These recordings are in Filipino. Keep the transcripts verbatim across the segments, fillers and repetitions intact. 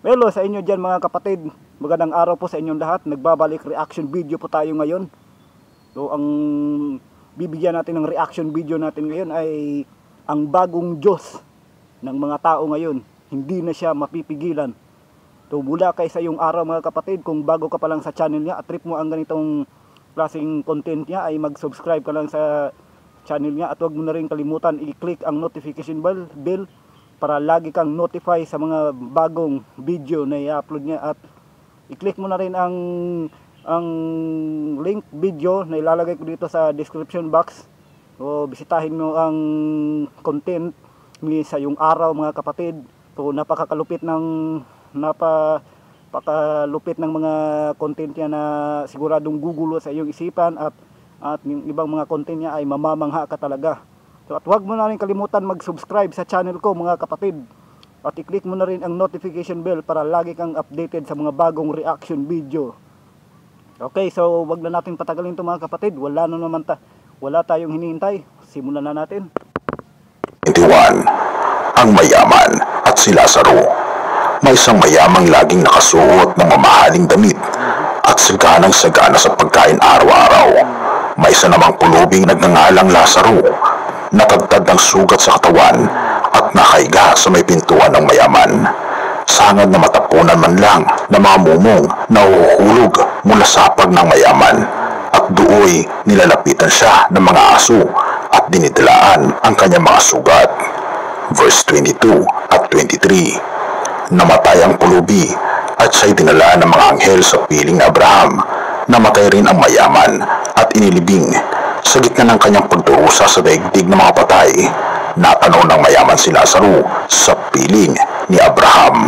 Hello sa inyo dyan mga kapatid. Magandang araw po sa inyong lahat. Nagbabalik reaction video po tayo ngayon. So ang bibigyan natin ng reaction video natin ngayon ay ang bagong Diyos ng mga tao ngayon. Hindi na siya mapipigilan. So mula kay sa iyong araw mga kapatid, kung bago ka pa lang sa channel niya at trip mo ang ganitong klaseng content niya, ay mag-subscribe ka lang sa channel niya at huwag mo na rin kalimutan i-click ang notification bell, bell para lagi kang notify sa mga bagong video na i-upload niya, at i-click mo na rin ang ang link video na ilalagay ko dito sa description box. O bisitahin mo ang content ni sa yung araw mga kapatid. So napakakalupit ng napakalupit ng mga content niya na siguradong gugulo sa iyong isipan, at at yung ibang mga content niya ay mamamangha ka talaga. So, at huwag mo na rin kalimutan mag-subscribe sa channel ko mga kapatid. At i-click mo na rin ang notification bell para lagi kang updated sa mga bagong reaction video. Okay, so wag na natin patagalin ito mga kapatid. Wala na naman ta wala tayong hinihintay. Simulan na natin. twenty-one. Ang mayaman at si Lazaro. May isang mayamang laging nakasuot ng mamahaling damit at saganang sagana sa pagkain araw-araw. May isa namang pulubing nagngangalang Lazaro, natagtad ng sugat sa katawan at nakahiga sa may pintuan ng mayaman. Sangad na matapunan man lang na mga mumong na uhuhulog mula sa hapag ng mayaman, at dooy nilalapitan siya ng mga aso at dinidilaan ang kanyang mga sugat. Verse twenty-two at twenty-three. Namatay ang pulubi at siya'y dinala ng mga anghel sa piling ni Abraham. Namatay rin ang mayaman at inilibing sa gitna ng kanyang pagdurusa sa daigdig ng mga patay. Natanaw ng mayaman si Lazaro sa piling ni Abraham.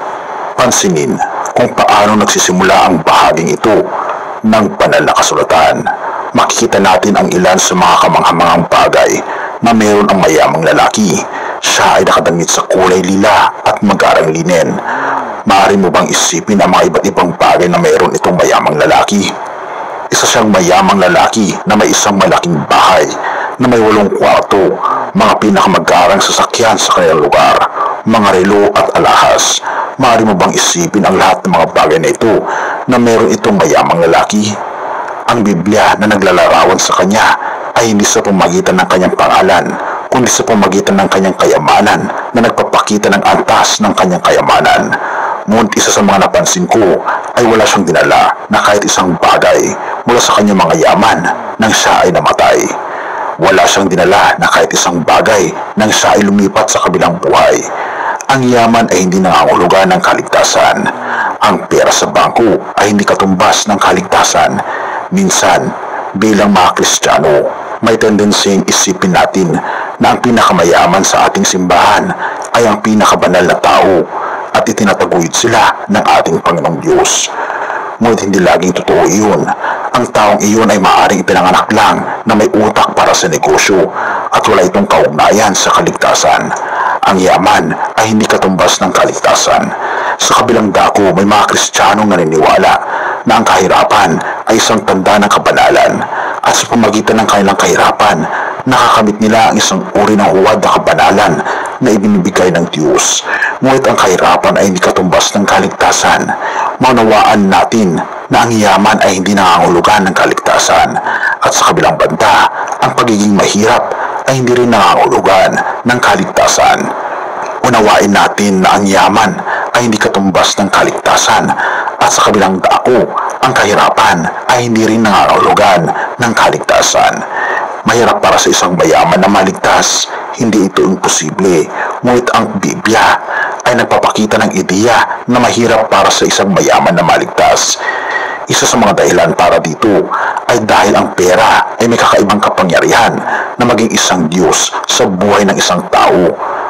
Pansinin kung paano nagsisimula ang bahaging ito ng banal na kasulatan. Makikita natin ang ilan sa mga kamanghamanghang bagay na mayroon ang mayamang lalaki. Siya ay nakadamit sa kulay lila at magarang linen. Maaari mo bang isipin ang mga iba't ibang bagay na mayroon itong mayamang lalaki? Isa siyang mayamang lalaki na may isang malaking bahay na may walong kwarto, mga pinakamagarang sasakyan sa kanilang lugar, mga relo at alahas. Maaari mo bang isipin ang lahat ng mga bagay na ito na mayroon itong mayamang lalaki? Ang Biblia na naglalarawan sa kanya ay hindi sa pamagitan ng kanyang pangalan, kundi sa pamagitan ng kanyang kayamanan na nagpapakita ng antas ng kanyang kayamanan. Ngunit isa sa mga napansin ko ay wala siyang dinala na kahit isang bagay mula sa kanyang mga yaman nang siya ay namatay. Wala siyang dinala na kahit isang bagay nang siya ay lumipat sa kabilang buhay. Ang yaman ay hindi nangangahulugan ng kaligtasan. Ang pera sa bangko ay hindi katumbas ng kaligtasan. Minsan, bilang mga Kristiyano, may tendensing isipin natin na ang pinakamayaman sa ating simbahan ay ang pinakabanal na tao, at itinataguyod sila ng ating Panginoong Diyos. Ngunit hindi laging totoo iyon. Ang taong iyon ay maaaring ipinanganak lang na may utak para sa negosyo at wala itong kaugnayan sa kaligtasan. Ang yaman ay hindi katumbas ng kaligtasan. Sa kabilang dako, may mga Kristiyanong naniniwala na ang kahirapan ay isang tanda ng kabanalan, at sa pamagitan ng kanilang kahirapan, nakakamit nila ang isang uri ng huwad na kabanalan na ibinibigay ng Diyos. Ngunit ang kahirapan ay hindi katumbas ng kaligtasan. Maunawaan natin na ang yaman ay hindi nangangahulugan ng kaligtasan, at sa kabilang banda, ang pagiging mahirap ay hindi rin nangangahulugan ng kaligtasan. Unawain natin na ang yaman ay hindi katumbas ng kaligtasan, at sa kabilang dako, ang kahirapan ay hindi rin nangangahulugan ng kaligtasan. Mahirap para sa isang mayaman na maligtas, hindi ito imposible. Ngunit ang Biblia ay nagpapakita ng ideya na mahirap para sa isang mayaman na maligtas. Isa sa mga dahilan para dito ay dahil ang pera ay may kakaibang kapangyarihan na maging isang Diyos sa buhay ng isang tao.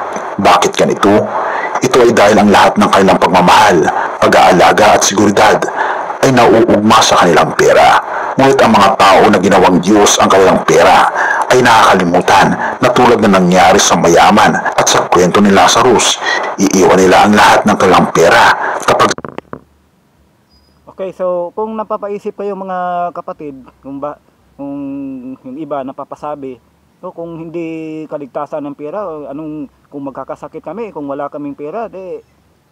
Bakit ganito? Ito ay dahil ang lahat ng kanilang pagmamahal, pag-aalaga at seguridad ay nauugma sa kanilang pera. Ngunit ang mga tao na ginawang Diyos ang kanilang pera ay nakakalimutan na tulad na nangyari sa mayaman at sa kwento ni Lazarus, iiwan nila ang lahat ng kanilang pera kapag... Okay, so kung napapaisip kayo mga kapatid, kung ba kung yung iba napapasabi, so kung hindi kaligtasan ng pera, anong kung magkakasakit kami, kung wala kaming pera, de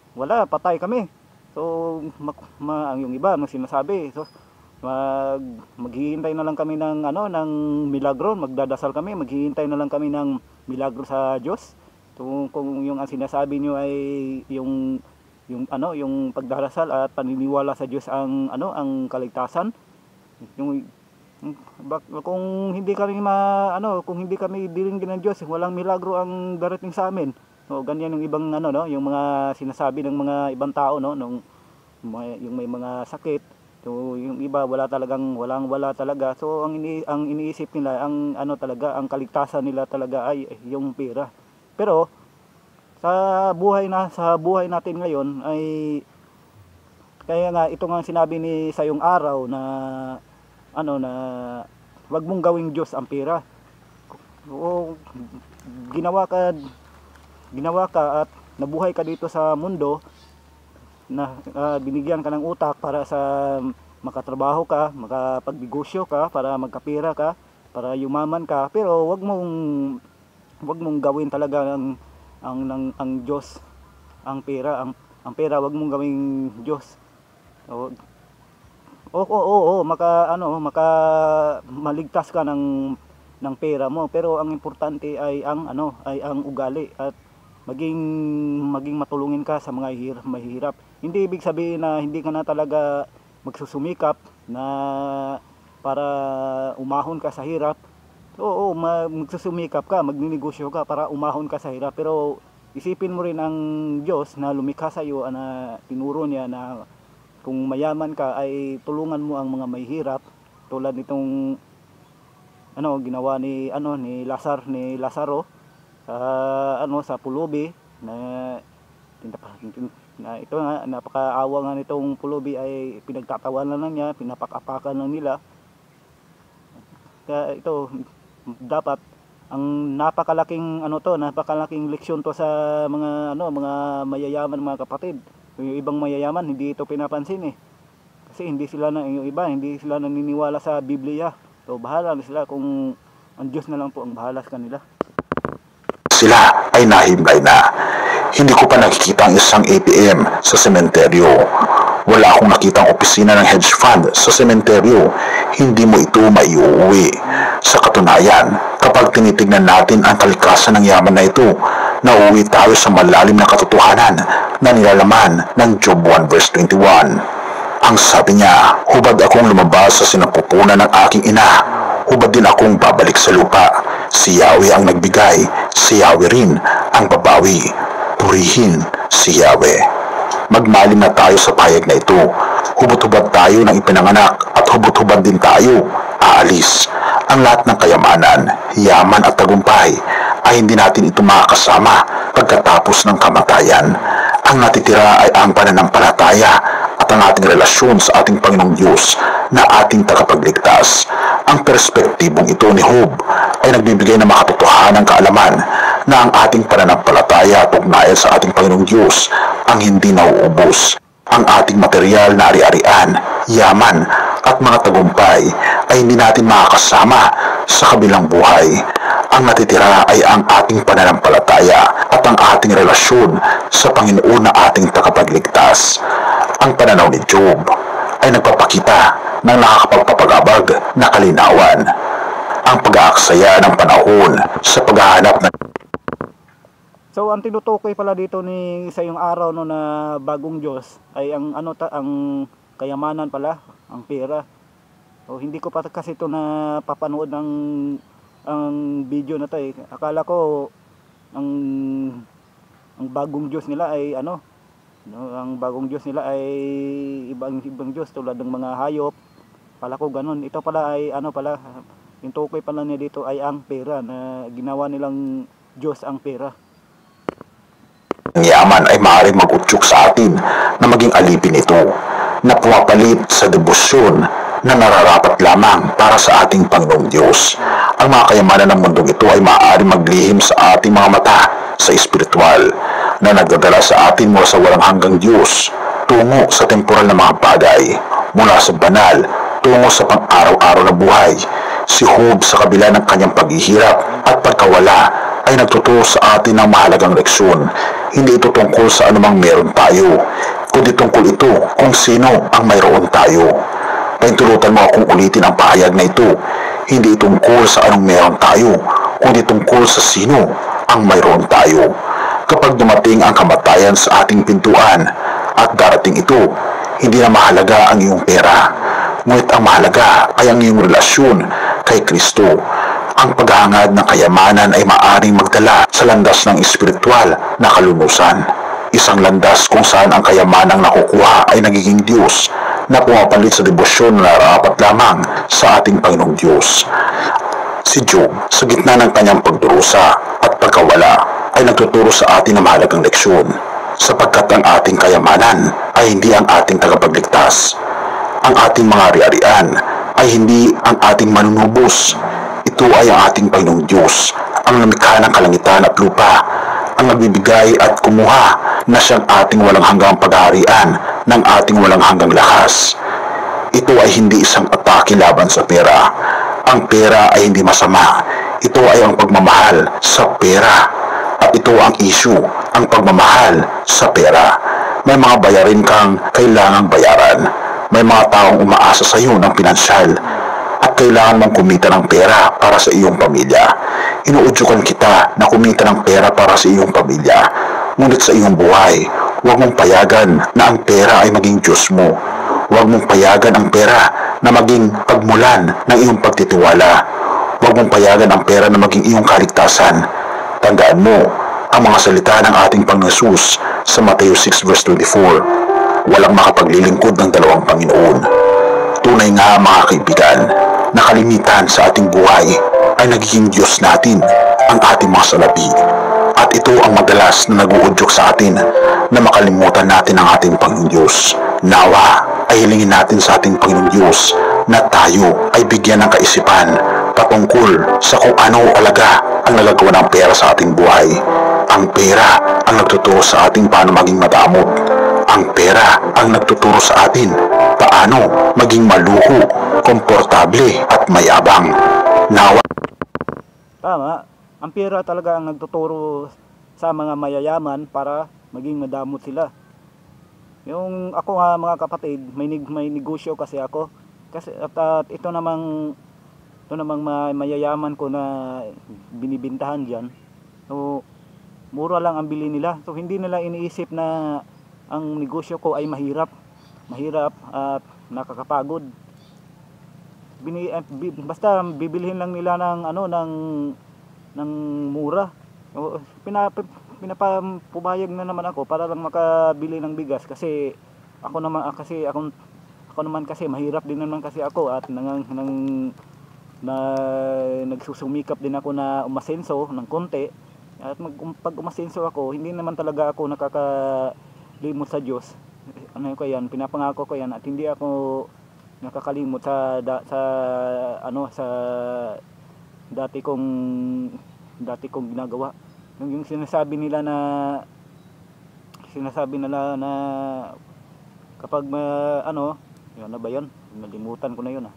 wala, patay kami. So ma, ma, ang yung iba ang sinasabi, so mag maghihintay na lang kami ng ano ng milagro, magdadasal kami, maghihintay na lang kami ng milagro sa Diyos. So kung yung ang sinasabi niyo ay yung yung ano yung pagdarasal at paniniwala sa Diyos ang ano ang kaligtasan, yung bak, kung hindi kami ma ano kung hindi kami diringgin ng Diyos, walang milagro ang darating sa amin. So ganyan yung ibang ano no, yung mga sinasabi ng mga ibang tao no, nung may, yung may mga sakit. So yung iba wala talagang walang wala talaga. So ang ini ang iniisip nila ang ano talaga ang kaligtasan nila talaga ay yung pera. Pero sa buhay na sa buhay natin ngayon ay kaya nga ito nga sinabi ni sa yung araw na ano na wag mong gawing Diyos ang pera. O ginawa ka ginawa ka at nabuhay ka dito sa mundo na uh, binigyan ka ng utak para sa makatrabaho ka, makapagnegosyo ka, para magkapira ka, para yumaman ka, pero wag mong wag mong gawin talaga ang ang ang, ang Diyos ang pera, ang ang pera wag mong gawing Diyos. O oo oo, oo maka ano, maka maligtas ka ng ng pera mo, pero ang importante ay ang ano ay ang ugali at maging maging matulungin ka sa mga hirap, mahirap. Hindi ibig sabihin na hindi ka na talaga magsusumikap na para umahon ka sa hirap. Oo, magsusumikap ka, magninegosyo ka para umahon ka sa hirap, pero isipin mo rin ang Diyos na lumikha sa iyo, na tinuro niya na kung mayaman ka ay tulungan mo ang mga mahihirap, tulad nitong ano ginawa ni ano ni Lazar ni Lazaro sa ano sa pulubi na, na ito nga napakaawa nga nitong pulubi ay pinagtatawanan lang niya, pinapak-apakan lang nila. Kaya ito dapat ang napakalaking ano to, napakalaking leksyon to sa mga ano mga mayayaman mga kapatid. Yung ibang mayayaman hindi ito pinapansin eh. Kasi hindi sila na yung iba hindi sila naniniwala sa Biblia. So bahala na sila kung ang Diyos na lang po ang bahala sa kanila. Sila ay nahimlay na. Hindi ko pa nakikita ang isang A T M sa sementeryo. Wala akong nakitang opisina ng hedge fund sa sementeryo. Hindi mo ito maiuwi. Sa katunayan, kapag tinitignan natin ang kalikasan ng yaman na ito, nauwi tayo sa malalim na katotohanan na nilalaman ng Job one verse twenty-one. Ang sabi niya, hubad akong lumabas sa sinapupunan ng aking ina, hubad din akong babalik sa lupa. Si Yahweh ang nagbigay, si Yahweh rin ang babawi. Purihin si Yahweh. Magmalim na tayo sa payag na ito. Hubot-hubad tayo ng ipinanganak at hubot-hubad din tayo aalis. Ang lahat ng kayamanan, yaman at tagumpay ay hindi natin ito makakasama pagkatapos ng kamatayan. Ang natitira ay ang pananampalataya at ang ating relasyon sa ating Panginoong Diyos na ating tagapagligtas. Ang perspektibong ito ni Job ay nagbibigay ng makatotohanang kaalaman na ang ating pananampalataya at ugnayan sa ating Panginoong Diyos ang hindi nauubos. Ang ating material na ari-arian, yaman at mga tagumpay ay hindi natin makakasama sa kabilang buhay. Ang natitira ay ang ating pananampalataya at ang ating relasyon sa Panginoon na ating tagapagligtas. Ang pananaw ni Job ay nagpapakita ng nakakapagpapagabag na kalinawan. Ang pag-aaksaya ng panahon sa paghahanap ng So ang tinutukoy pala dito ni sa yung araw no na bagong Diyos ay ang ano ta ang kayamanan pala, ang pera. So hindi ko pa kasi ito na papanood ng ang video na to eh. Akala ko ang ang bagong Diyos nila ay ano, no, ang bagong Diyos nila ay ibang ibang Diyos tulad ng mga hayop. Pala ko ganun. Ito pala ay ano pala, yung tukoy pala niya dito ay ang pera, na ginawa nilang Diyos ang pera. Ang yaman ay maaaring mag-utyok sa atin na maging alipin ito, na pumapalit sa debosyon na nararapat lamang para sa ating Panginoong Diyos. Ang mga kayamanan ng mundong ito ay maaaring maglihim sa ating mga mata sa espiritual, na nagdadala sa atin mula sa walang hanggang Diyos tungo sa temporal na mga bagay, mula sa banal tungo sa pang-araw-araw na buhay. Si Job sa kabila ng kanyang paghihirap at pagkawala ay nagtuturo sa atin ng mahalagang leksyon. Hindi ito tungkol sa anumang meron tayo, kundi tungkol ito kung sino ang mayroon tayo. Paintulutan mo akong ulitin ang pahayag na ito. Hindi tungkol sa anong meron tayo, kundi tungkol sa sino ang mayroon tayo. Kapag dumating ang kamatayan sa ating pintuan at darating ito, hindi na mahalaga ang iyong pera. Ngunit ang mahalaga ay ang iyong relasyon kay Kristo. Ang paghahangad ng kayamanan ay maaaring magdala sa landas ng espiritual na kalunusan. Isang landas kung saan ang kayamanang nakukuha ay nagiging Diyos na pumapalit sa debosyon na nararapat lamang sa ating Panginoong Diyos. Si Job, sa gitna ng kanyang pagdurusa at pagkawala, ay nagtuturo sa atin ng mahalagang leksyon, sapagkat ang ating kayamanan ay hindi ang ating tagapagligtas. Ang ating mga ari-arian ay hindi ang ating manunubos. Ito ay ang ating Panginoong Diyos, ang lumikha ng kalangitan at lupa, ang nagbibigay at kumuha na siyang ating walang hanggang paghaharian ng ating walang hanggang lakas. Ito ay hindi isang atake laban sa pera. Ang pera ay hindi masama. Ito ay ang pagmamahal sa pera. At ito ang issue, ang pagmamahal sa pera. May mga bayarin kang kailangang bayaran. May mga taong umaasa sa iyo ng pinansyal at kailangan mong kumita ng pera para sa iyong pamilya. Inuudyukan kita na kumita ng pera para sa iyong pamilya. Ngunit sa iyong buhay, huwag mong payagan na ang pera ay maging Diyos mo. Huwag mong payagan ang pera na maging pagmulan ng iyong pagtitiwala. Huwag mong payagan ang pera na maging iyong kaligtasan. Tandaan mo ang mga salita ng ating Panginoon Jesus sa Matthew six verse twenty-four. Walang makapaglilingkod ng dalawang Panginoon. Tunay nga mga kaibigan, na kalimitan sa ating buhay ay nagiging Diyos natin ang ating mga salapi. At ito ang madalas na nag-uudyok sa atin na makalimutan natin ang ating Panginoon Diyos. Nawa ay hilingin natin sa ating Panginoon Diyos na tayo ay bigyan ng kaisipan patungkol sa kung ano alaga ang nalagawa ng pera sa ating buhay. Ang pera ang nagtuturo sa atin paano maging madamot. Ang pera ang nagtuturo sa atin paano maging maluho, komportable at mayabang. Nawa. Tama, ang pera talaga ang nagtuturo sa mga mayayaman para maging madamot sila. Yung ako nga mga kapatid, may, may negosyo kasi ako. Kasi at, at ito namang ito namang mayayaman ko na binibintahan diyan. So mura lang ang bili nila. So hindi nila iniisip na ang negosyo ko ay mahirap. Mahirap at nakakapagod. Bini, eh, bi, basta bibilhin lang nila ng ano ng ng mura. O, pinap, pinapapubayag na naman ako para lang makabili ng bigas kasi ako naman kasi ako ako naman kasi mahirap din naman kasi ako at nang, nang na nagsusumikap din ako na umasenso ng konti. At mag, pag umasenso ako, hindi naman talaga ako nakakalimot sa Diyos. Ano ko yan, pinapangako ko yan at hindi ako nakakalimot sa da, sa ano sa dati kong dati kong ginagawa. Yung, yung sinasabi nila na sinasabi nila na kapag ma, ano, yun na ba yun? Nalimutan ko na yun ah.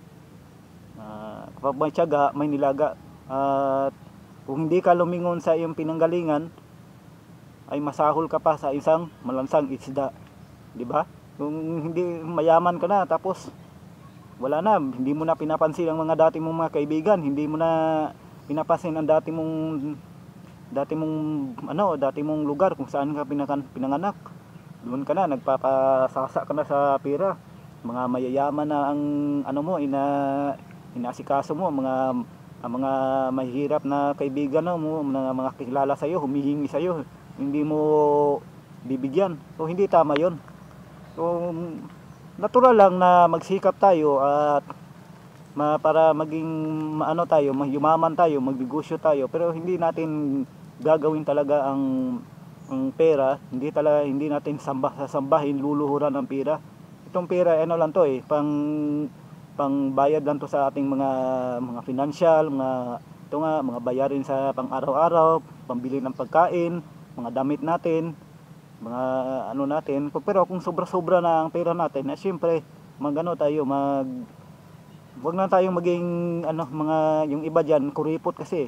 Uh, kapag may tiyaga, may nilaga. At uh, kung hindi ka lumingon sa iyong pinanggalingan, ay masahol ka pa sa isang malansang isda. Di ba? Kung hindi mayaman ka na, tapos wala na, hindi mo na pinapansin ang mga dati mong mga kaibigan, hindi mo na pinapansin ang dati mong dati mong ano, dati mong lugar kung saan ka pinakan, pinanganak. Doon ka na, nagpapasasa ka na sa pera. Mga mayayaman na ang ano mo, ina inasikaso mo, mga ang mga mahirap na kaibigan mo, mga mga kilala sa iyo, humihingi sa iyo, hindi mo bibigyan. So hindi tama 'yon. So natural lang na magsikap tayo at ma, para maging maano tayo, magyumaman tayo, magnegosyo tayo, pero hindi natin gagawin talaga ang ang pera, hindi talaga hindi natin samba, sasambahin, luluhuran ang pera. Itong pera ano lang to eh, pang pang bayad lang to sa ating mga mga financial, mga ito nga, mga bayarin sa pang araw-araw, pambili ng pagkain, mga damit natin, mga ano natin. Pero kung sobra-sobra na ang pera natin, na siyempre magano tayo, mag wag na tayong maging ano, mga yung iba diyan kuripot kasi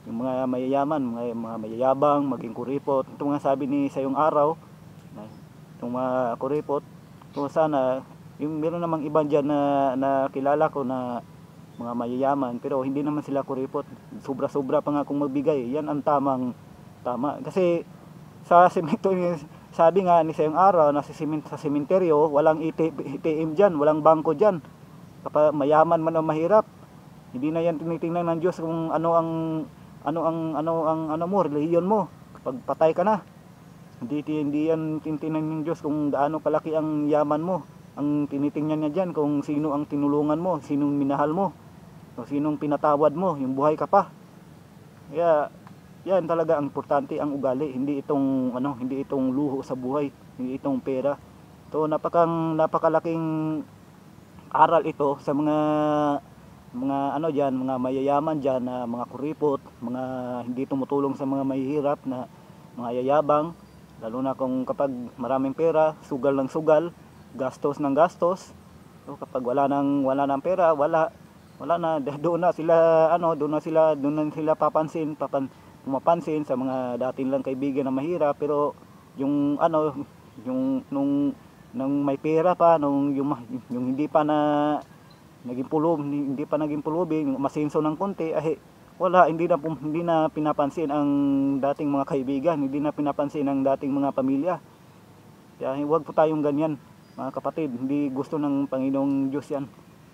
yung mga mayayaman, mga, mga mayayabang, maging kuripot. Ito nga sabi ni Sayong Araw, na itong mga kuripot, kung sana, yung meron namang iba dyan na, na kilala ko na mga mayayaman, pero hindi naman sila kuripot. Sobra-sobra pa nga kung magbigay. Yan ang tamang tama. Kasi sa semento, sabi nga ni Sayong Araw, na sa, simen, sa sementeryo, walang A T M dyan, walang bangko dyan. Kapag mayaman man o mahirap, hindi na yan tinitingnan ng Diyos kung ano ang ano ang ano ang ano mo, relihiyon mo. Kapag patay ka na, hindi hindi yan tinitingnan ng Diyos kung gaano kalaki ang yaman mo. Ang tinitingnan niya diyan kung sino ang tinulungan mo, sinong minahal mo, o sinong pinatawad mo, yung buhay ka pa. Kaya yan talaga ang importante, ang ugali, hindi itong ano, hindi itong luho sa buhay, hindi itong pera. So napakang napakalaking aral ito sa mga mga ano diyan, mga mayayaman diyan na mga kuripot, mga hindi tumutulong sa mga mahihirap na mga yayabang, lalo na kung kapag maraming pera, sugal ng sugal, gastos ng gastos. So kapag wala nang wala nang pera, wala wala na, doon na sila ano, doon na sila doon na sila papansin, papan pumapansin sa mga dating lang kaibigan na mahirap, pero yung ano, yung nung nung may pera pa, nung yung, yung hindi pa na naging pulub, hindi pa naging pulubing, masinso ng konti, ay wala, hindi na hindi na pinapansin ang dating mga kaibigan, hindi na pinapansin ang dating mga pamilya. Kaya huwag po tayong ganyan, mga kapatid, hindi gusto ng Panginoong Diyos yan.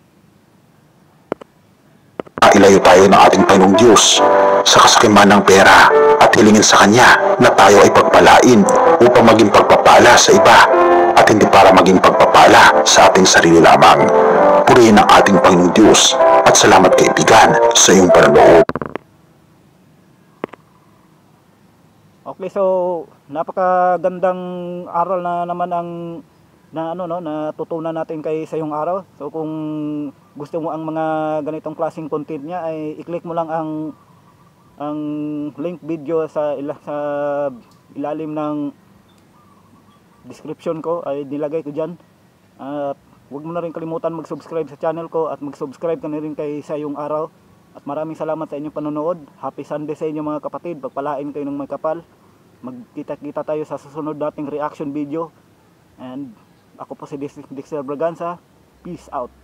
Ilayo tayo ng ating Panginoong Diyos sa kasakiman ng pera at hilingin sa Kanya na tayo ay pagpalain upang maging pagpapala sa iba at hindi para maging pagpapala sa ating sarili lamang. Purihin ang ating Panginoong Diyos at salamat kaibigan sa iyong panonood. Okay, so napakagandang aral na naman ang na ano no natutunan natin kay Sayong Araw. So kung gusto mo ang mga ganitong klaseng content niya, ay i-click mo lang ang ang link video sa ila, sa ilalim ng description ko, ay nilagay ko diyan. At huwag mo na rin kalimutan mag-subscribe sa channel ko at mag-subscribe ka na rin kay Sayong Araw. At maraming salamat sa inyong panonood. Happy Sunday sa inyo mga kapatid. Pagpalain kayo ng may kapal. Magkita-kita tayo sa susunod nating reaction video. And ako po si Dexter Braganza. Peace out.